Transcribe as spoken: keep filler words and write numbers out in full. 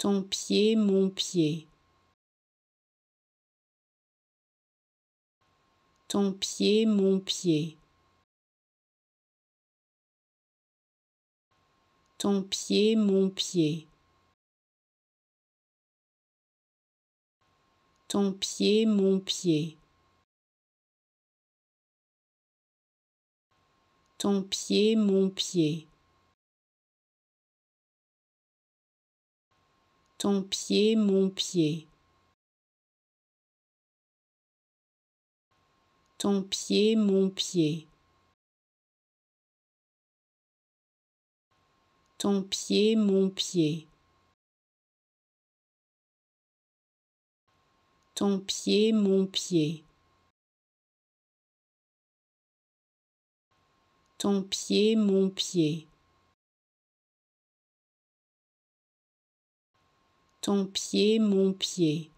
Ton pied, mon pied. Ton pied, mon pied. Ton pied, mon pied. Ton pied, mon pied. Ton pied, mon pied. Ton pied, mon pied. Ton pied, mon pied. Ton pied, mon pied. Ton pied, mon pied. Ton pied, mon pied. Ton pied, mon pied.